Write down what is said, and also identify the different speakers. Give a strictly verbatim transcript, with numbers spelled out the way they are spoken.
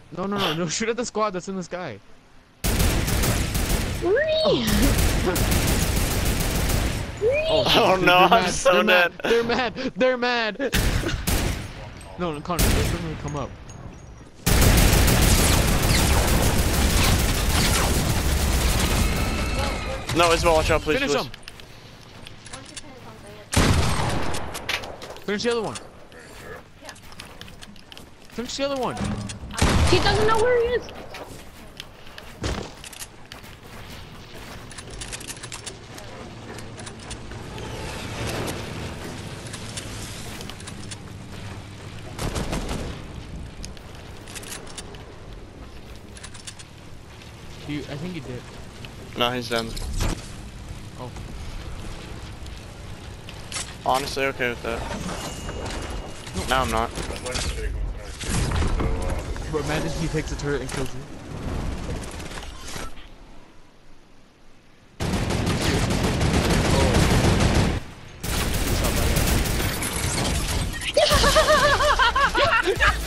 Speaker 1: No, no, no, no! Shoot at the squad that's in the sky.
Speaker 2: Oh,
Speaker 3: Oh no, I'm
Speaker 1: mad.
Speaker 3: so
Speaker 1: they're
Speaker 3: dead.
Speaker 1: Mad. They're mad. They're mad. No, no, Connor, they're gonna come up.
Speaker 3: No, Isabel, watch out, please.
Speaker 1: Finish
Speaker 3: please.
Speaker 1: him. Finish the other one. Finish the other one.
Speaker 2: He doesn't know where he is.
Speaker 1: You, I think he did.
Speaker 3: No, he's done.
Speaker 1: Oh.
Speaker 3: Honestly, okay with that. No, I'm not.
Speaker 1: But imagine he takes a turret and kills you. Oh.